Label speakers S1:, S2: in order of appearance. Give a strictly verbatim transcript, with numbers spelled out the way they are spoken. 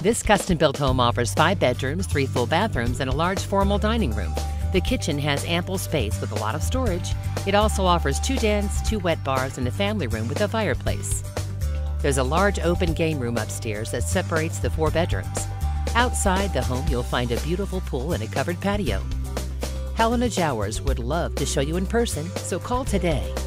S1: This custom-built home offers five bedrooms, three full bathrooms, and a large formal dining room. The kitchen has ample space with a lot of storage. It also offers two dens, two wet bars, and a family room with a fireplace. There's a large open game room upstairs that separates the four bedrooms. Outside the home, you'll find a beautiful pool and a covered patio. Helena Jowers would love to show you in person, so call today.